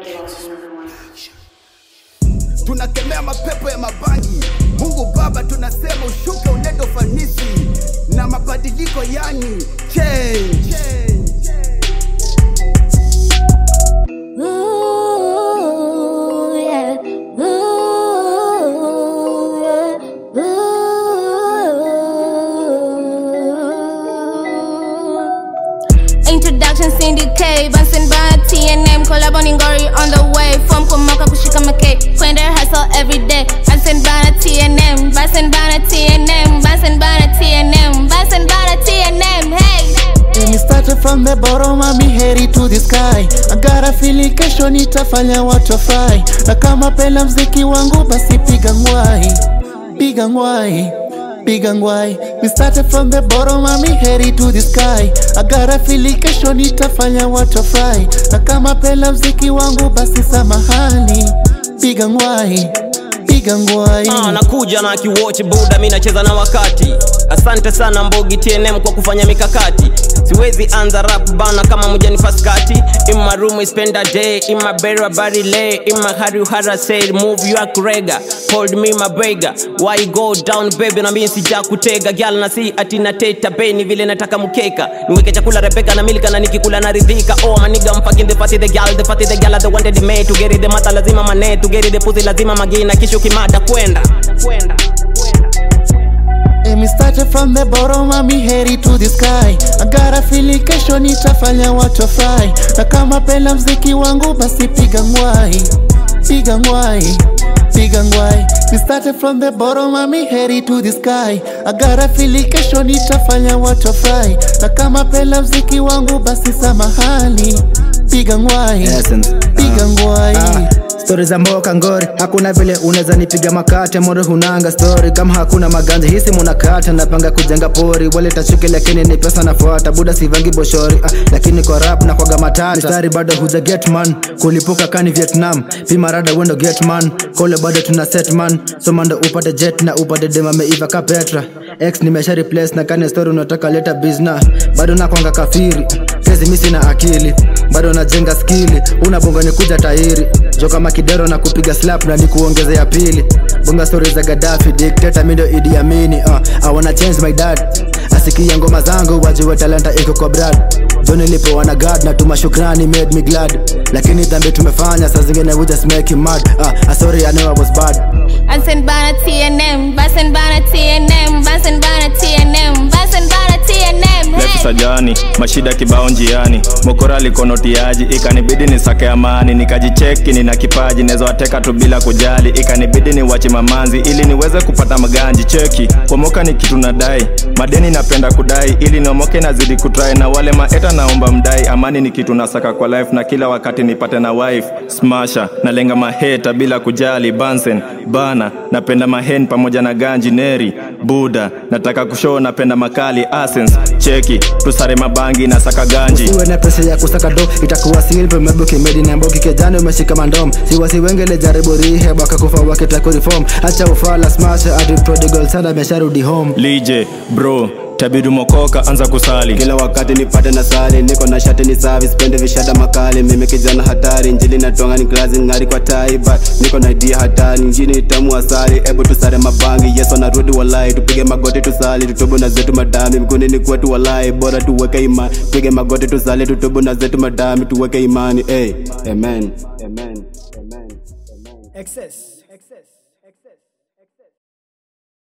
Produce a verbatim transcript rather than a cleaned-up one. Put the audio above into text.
Tunakemea mapepo ya mabangi. Mungu Baba tunasema ushuke ulete ufanisi na mabadiliko, yani change. Ooh, yeah. Ooh, yeah. Ooh. Introduction syndicate, Bunsen by T N M, collab on Ingori on the way. From Kumoka kushika make, Quender hustle every day. Bunsen by T N M, Bunsen by T N M, Bunsen by T N M, Bunsen by T N M, hey. We started from the bottom and we headed to the sky. I got a feeling kesho nitafanya watu fry. Na kama pela mziki wangu basi piga ngwai, piga ngwai, piga ngwai. We started from the bottom and we headed to the sky. I got a feeling kesho nitafanya watu fry. Na kama pela mziki wangu basi samahani, piga ngwai, piga ngwai. Ah, nakuja na kiwatch buda, mimi nacheza na wakati. Asante sana Mbogi T N M kwa kufanya mikakati. Siwezi anza rap bana kama moja ni faskati. In my room we spend a day, in my bed body lay, in my heart you had a say move you akurega, hold me my bega. Why you go down baby, na mimi sija kutega girl, na si ati na teta beni vile nataka mkeka. Niweke chakula Rebecca na milka na nikikula na ridhika. Oh my nigga I'm fucking the party the girl, the party the girl the one that they made to get it, the mata lazima mane to get it, the pussy lazima magina kisho kimada kwenda kwenda. And we started from the bottom and we headed to the sky. I got a feeling kesho nitafanya watu fry. Na kama pela mziki wangu basi piga ngwai, piga ngwai, piga ngwai. We started from the bottom and we headed to the sky. I got a feeling kesho nitafanya watu fry. Na kama pela mziki wangu basi samahani, piga ngwai, piga ngwai. Stories za mboka ngori, hakuna vile unaweza nipiga makate. Moro hunanga story, kama hakuna maganja hisi munakata. Napanga kujenga pori, wale tachuke lakini ni pesa nafuata. Buda sivangi boshori, ah, lakini kwa rap na kwaga matata. Mistari bado huja get man, kulipuka kani Vietnam. Pima rada wendo get man, kole bado tuna set man. So mando upate jet na upate dema meiva ka Petra. X nimesha replace na kane story unataka leta business. Bado na kwanga kafiri, kezi misi na akili. Bado na jenga skili, unabonga ni kuja tairi. Joka makidero na kupiga slap na nikuongeze ya pili. Bonga stories za Gaddafi, dictator mindo Idi Amini. uh, I wanna change my dad, asikia ngoma zangu wajue talenta iko kwa brad. Johnny lipo wana God na tuma shukrani made me glad. Lakini dhambi tumefanya saa zingine we just make him mad. uh, I sorry I know I was bad. Bunsen by T N M, Bunsen by T N M, Bunsen by T N M, Bunsen by T N M, hey. Sajani, mashida kibao njiani. Mokora likonotiaji, ikanibidi ni sake amani. Nikajicheki nina kipaji, nezo wateka tu bila kujali. Ikanibidi ni wachi mamanzi, ili niweze kupata maganji. Cheki, pomoka ni kitu nadai, madeni napenda kudai. Ili nomoke nazidi kutry na wale maeta naomba mdai. Amani ni kitu nasaka kwa life, na kila wakati nipate na wife. Smasha, nalenga maheta bila kujali. Bunsen, bana, napenda mahen pamoja na ganji. Neri, Buda, nataka kushow napenda makali. Essence, cheki, tusare mabangi na saka ganji. Usiwe na pesa ya kusaka do, itakuwa silpe mebuki medi na mbogi kejani umeshika mandom. Siwasi wengele jaribu rihe baka kufa wakitaka reform. Acha ufala smash adi prodigal sana mesharudi home. Lije, bro, tabidu mokoka anza kusali. Kila wakati nipate na sali, niko na shati ni service, pende vishada makali. Mimi kijana hatari, njili na tonga ni glazi ngari kwa tai. But niko na idea hatari, njini itamu asali. Ebu tusare mabangi, yeso na rudi walai. Tupige magoti tusali, tutubu na zetu madami. Mkuni ni kwetu walai, bora tuweke imani. Pige magoti tusali, tutubu na zetu madami. Tuweke imani, hey, amen, amen, amen, amen. Excess, excess.